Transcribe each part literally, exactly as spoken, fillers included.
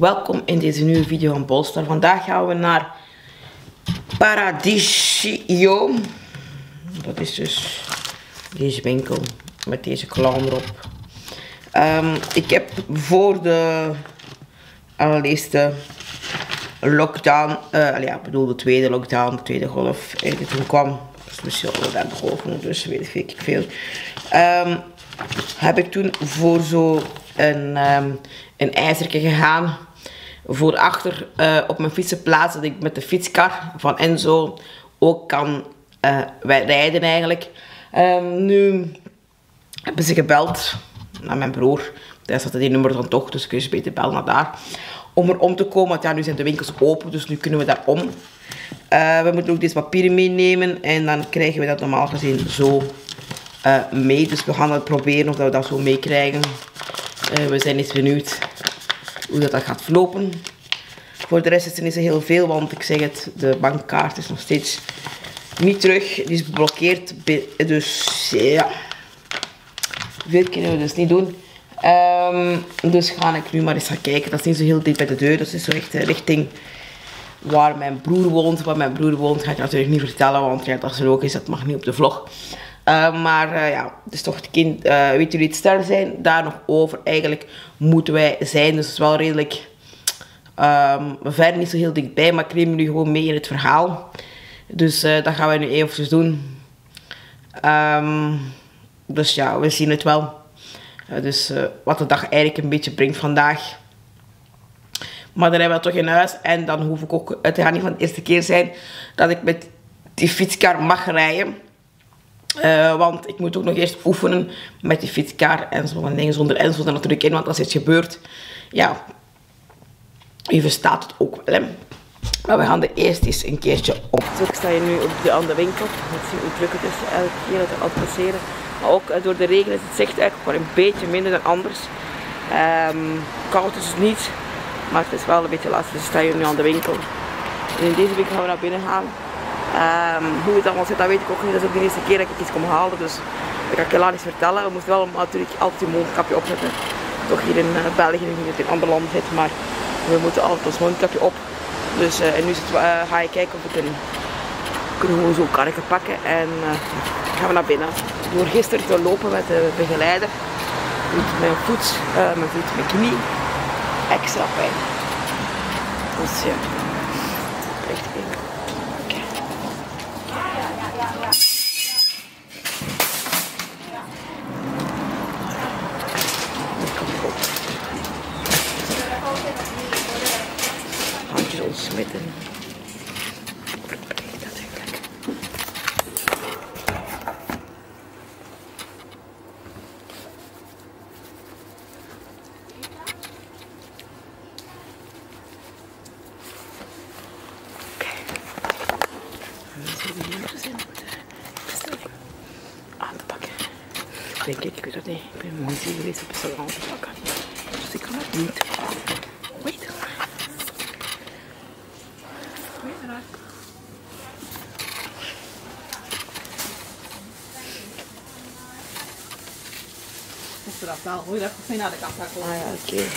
welkom in deze nieuwe video van Polestar. Vandaag gaan we naar Paradiso. Dat is dus deze winkel met deze clown erop. Um, ik heb voor de allereerste lockdown, uh, ja, ik bedoel de tweede lockdown, de tweede golf, eigenlijk toen kwam, dus misschien wel de derde golf, dus weet ik veel. Um, heb ik toen voor zo een, um, een ijzerke gegaan. Voor achter uh, op mijn fietsenplaats, dat ik met de fietskar van Enzo ook kan uh, rijden eigenlijk. Um, nu hebben ze gebeld naar mijn broer. Daar zat die nummer dan toch, dus kun je beter bellen naar daar. Om er om te komen, want ja, nu zijn de winkels open, dus nu kunnen we daar om. Uh, we moeten ook deze papieren meenemen en dan krijgen we dat normaal gezien zo uh, mee. Dus we gaan het proberen of dat we dat zo meekrijgen. Uh, we zijn eens benieuwd hoe dat, dat gaat verlopen. Voor de rest is er niet zo heel veel, want ik zeg het, de bankkaart is nog steeds niet terug. Die is geblokkeerd, dus ja, veel kunnen we dus niet doen. Um, dus ga ik nu maar eens gaan kijken. Dat is niet zo heel dicht bij de deur, dat is zo echt richting waar mijn broer woont. Waar mijn broer woont ga ik natuurlijk niet vertellen, want ja, dat is logisch, dat mag niet op de vlog. Uh, maar uh, ja, het is toch het kind, uh, weet jullie het stel zijn, daar nog over. Eigenlijk moeten wij zijn, dus het is wel redelijk um, verder niet zo heel dichtbij, maar ik neem jullie gewoon mee in het verhaal. Dus uh, dat gaan wij nu eventjes doen. Um, dus ja, we zien het wel. Uh, dus uh, wat de dag eigenlijk een beetje brengt vandaag. Maar dan hebben we toch in huis en dan hoef ik ook, het gaat niet van de eerste keer zijn dat ik met die fietskar mag rijden. Uh, want ik moet ook nog eerst oefenen met die fietskar en zo'n dingen zonder Enzo er natuurlijk in, want als iets gebeurt, ja, je verstaat het ook wel. Hè. Maar we gaan er eerst eens een keertje op. Dus ik sta hier nu op de andere winkel. Je moet zien hoe druk het is elke keer dat we altijd passeren. Maar ook uh, door de regen is het zicht eigenlijk maar een beetje minder dan anders. Um, koud is het niet, maar het is wel een beetje lastig. Dus ik sta hier nu aan de winkel. En in deze winkel gaan we naar binnen gaan. Um, hoe het allemaal zit, dat weet ik ook niet. Dat is ook de eerste keer dat ik iets kom halen, dus dat kan ik helaas niet vertellen. We moeten wel natuurlijk altijd een mondkapje opzetten. Toch hier in uh, België, niet dat in andere landen zit, maar we moeten altijd ons mondkapje op. Dus uh, en nu zit, uh, ga ik kijken of ik een, kunnen gewoon zo'n karretje pakken en uh, gaan we naar binnen. Door gisteren te lopen met de begeleider doet mijn voet, uh, mijn voet, mijn knie extra pijn. Dus ja, echt pijn. Handjes ontsmetten. Verplicht natuurlijk. Oké. En dan zullen we hier nog zijn met de bestelling aan te pakken. Denk ik, ik weet het niet. Ik ben mooi geweest op bestelling aan te pakken. Dus ik kan het niet. Wait. Dat wel, hoe je dat goed naar de kassa komt. Ah ja, oké. Okay.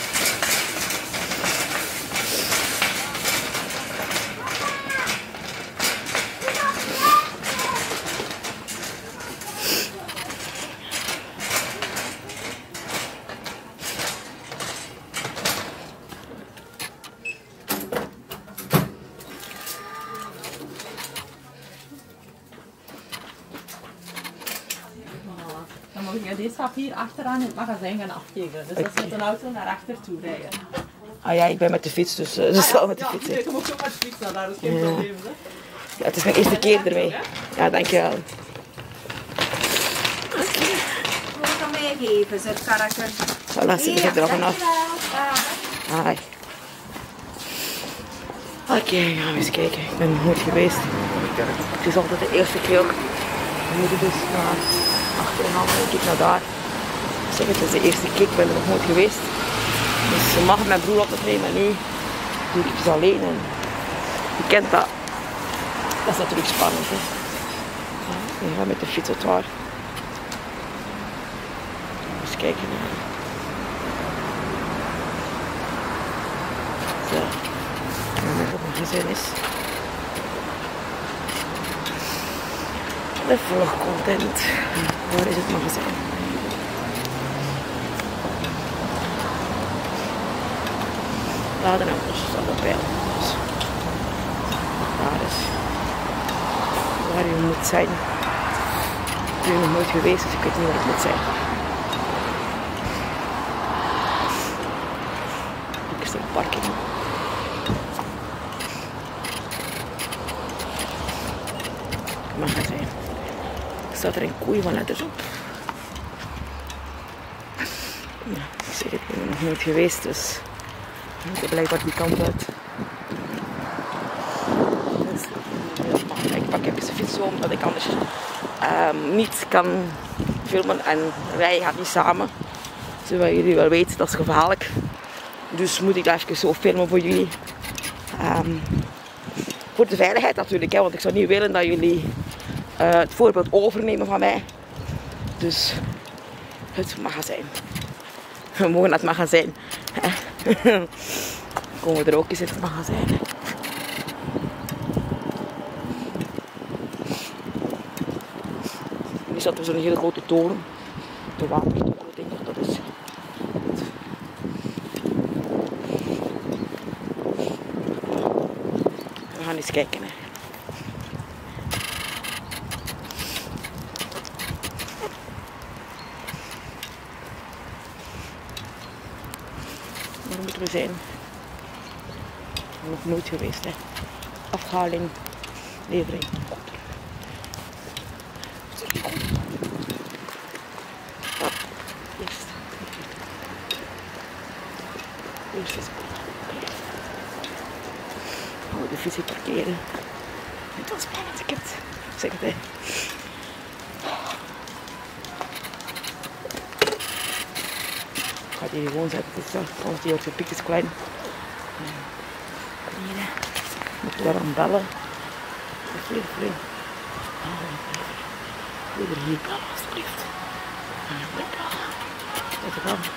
Ja, deze gaat hier achteraan in het magazijn gaan afgeven. Dus okay. Dat is met een auto naar achter toe rijden. Ah ja, ik ben met de fiets, dus dat uh, is wel met de ja, fiets. Ja, ik kom ook zo met de fiets naar daar, dus geen ja. probleem. Hè? Ja, het is mijn eerste keer ermee. Ja, dankjewel. Oké. Okay. Ik kan meegeven, zet karakter. Voilà, ze zit er al vanaf. Hi. Oké, okay, gaan we eens kijken. Ik ben nog nooit geweest. Het is altijd de eerste keer ook. We moeten dus naar achteren gaan, ik kijk naar daar. Ik zeg het, het is de eerste keer, ik ben er nog nooit geweest. Dus ze mag mijn broer altijd mee, maar nu doe ik het dus alleen. En je kent dat. Dat is natuurlijk spannend. Hè. Ja, we gaan met de fiets het waar. Eens kijken. magazijn is. De vlogcontent. Waar is het magazijn? Ladenauto's staat op peil. Dus daar is waar je moet zijn. Ik ben nog nooit geweest, dus ik weet niet waar het moet zijn. Ik sta op parking. Magazijn. Er staat er een koei van letters op. Ja, ik zeg het, ik ben nog nooit geweest, dus we moeten blijkbaar die kant uit. Dus, ik pak even de fiets om, dat ik anders um, niet kan filmen en wij gaan niet samen. Zoals jullie wel weten, dat is gevaarlijk. Dus moet ik dat even zo filmen voor jullie. Um, voor de veiligheid natuurlijk, hè, want ik zou niet willen dat jullie uh, het voorbeeld overnemen van mij. Dus het magazijn. We mogen naar het magazijn. Komen we er ook eens in het magazijn. Hier staat er zo'n hele grote toren. De watertoren, denk ik dat is. We gaan eens kijken. Hè. Waar moeten we zijn? Nog nooit geweest, hè. Afhaling, levering. Eerst. Eerst is oh, de fiets parkeren. Het was spannend, ik heb het. Zeg het, hè. Ik ga die gewoon zetten, het is zo, want die piek is klein. Hier, moet je daarom bellen. Vlug, vlug. Doe er hier bellen, alsjeblieft. Vlug bellen. Zet het aan.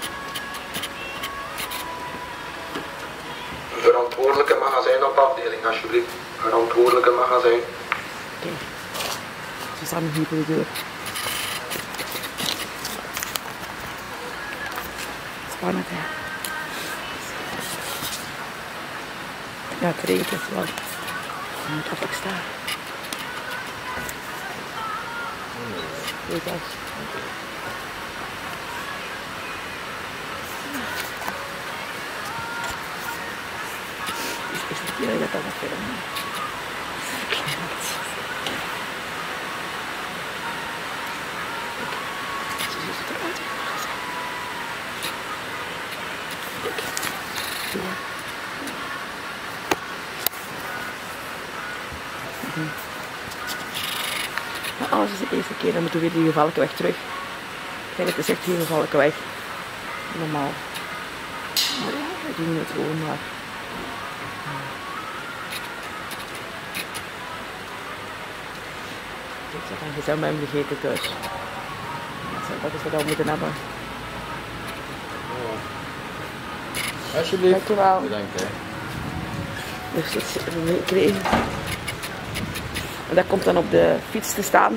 Verantwoordelijke magazijn op afdeling, alsjeblieft. Verantwoordelijke magazijn. Oké. Okay. Ze staan nog niet voor de deur. Spannend, hè. Ja, het regent wel. Je moet even staan. Kijk eens. Het is de eerste keer dat ik dat nog filmen. Zo ziet het eruit in het magazijn. Kijk. Zie je? Maar alles is de eerste keer, dan moeten we weer die Gevalkenweg terug. Ik denk dat het is echt hier Gevalkenweg. Normaal. Maar ja, we doen het gewoon maar. Ik zeg een gezellig met hem vergeten thuis. Dat is wat we moeten hebben. Alsjeblieft. Dankjewel. Bedankt, hè. Dus dat hebben we gekregen. En dat komt dan op de fiets te staan.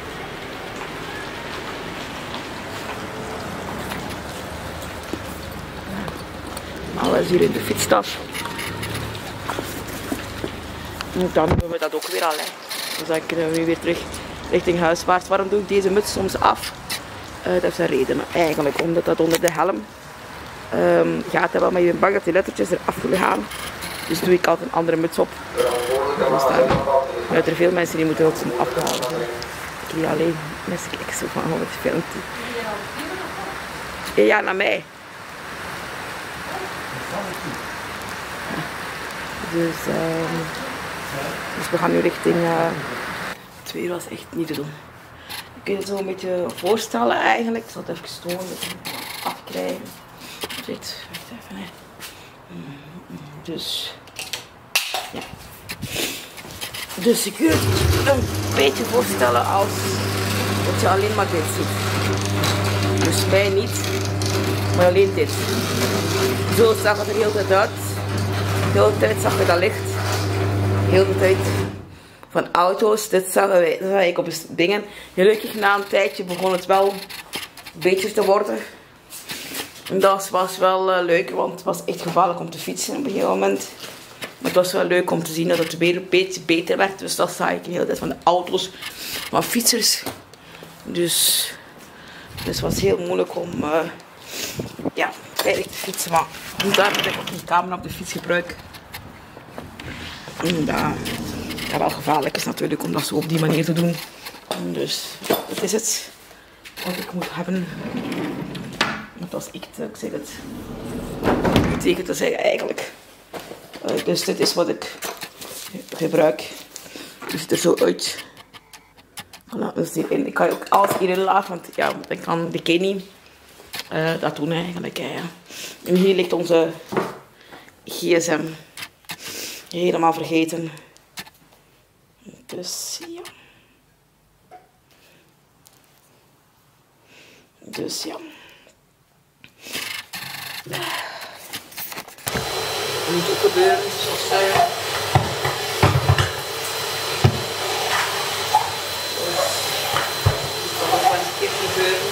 Alles hier in de fietstas. En dan doen we dat ook weer al. Hè. Dan kunnen we weer terug richting huiswaarts. Waarom doe ik deze muts soms af? Uh, dat is een reden eigenlijk, omdat dat onder de helm um, gaat hebben, maar je bent bang dat die lettertjes eraf willen gaan. Dus doe ik altijd een andere muts op. Dan staan er zijn veel mensen die moeten ook zijn afhalen. Ik niet alleen, mensen kijken zo van oh, het filmpje. Ja, naar mij. Dus, um, dus we gaan nu richting. Uh, het weer was echt niet te doen. Je kunt het zo een beetje voorstellen eigenlijk. Ik zal het even stonen, afkrijgen. Dit, wacht even. Hè. Dus, ja. Dus je kunt het een beetje voorstellen als dat je alleen maar dit ziet. Dus mij niet, maar alleen dit. Zo zag het er heel tijd uit. De hele tijd zag je dat licht. heel de tijd van auto's. Dit zagen wij, dat zag ik op de dingen. Gelukkig na een tijdje begon het wel beter te worden. En dat was wel uh, leuk, want het was echt gevaarlijk om te fietsen op een gegeven moment. Maar het was wel leuk om te zien dat het weer een beetje beter werd. Dus dat zag ik de hele tijd van de auto's, van fietsers. Dus, dus het was heel moeilijk om uh, ja, veilig te fietsen. Maar daarom heb ik ook een camera op de fiets gebruikt. En dat, dat wel gevaarlijk is natuurlijk om dat zo op die manier te doen. Dus dat is het wat ik moet hebben. Dat was echt, ik zeg het, niet tegen te zeggen eigenlijk. Uh, dus dit is wat ik gebruik. Het ziet er zo uit. Voilà, dus hierin, ik kan ook alles hierin laten, want ja, dan kan de bikini uh, dat doen eigenlijk. Ja. En hier ligt onze gsm. Helemaal vergeten. Dus ja. Dus ja. Dat moet ook gebeuren, zoals uh, dat moet wel eens een keer gebeuren.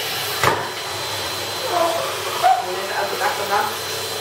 Alleen elke dag en nacht.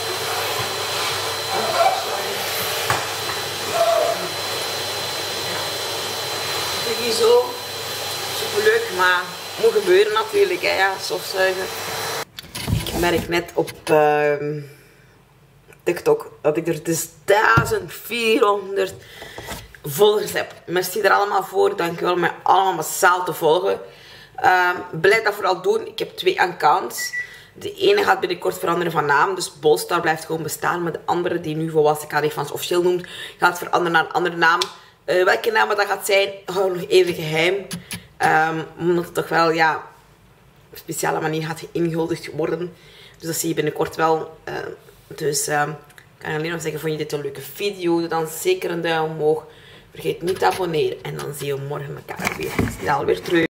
Het is niet zo super leuk, maar het moet gebeuren natuurlijk, hè, ja, stofzuigen. Ik merk net op uh, TikTok dat ik er dus duizend vierhonderd volgers heb. Merci er allemaal voor. Dankjewel om mij allemaal massaal te volgen. Uh, blijf dat vooral doen. Ik heb twee accounts. De ene gaat binnenkort veranderen van naam. Dus Bolstar blijft gewoon bestaan. Maar de andere, die nu volwassen Kadifans officieel noemt, gaat veranderen naar een andere naam. Uh, welke naam dat gaat zijn, hou ik nog even geheim. Um, omdat het toch wel, ja, op een speciale manier gaat ingehuldigd worden. Dus dat zie je binnenkort wel. Uh, dus uh, ik kan alleen nog zeggen, vond je dit een leuke video? Doe dan zeker een duim omhoog. Vergeet niet te abonneren. En dan zien we morgen elkaar weer. Snel weer terug.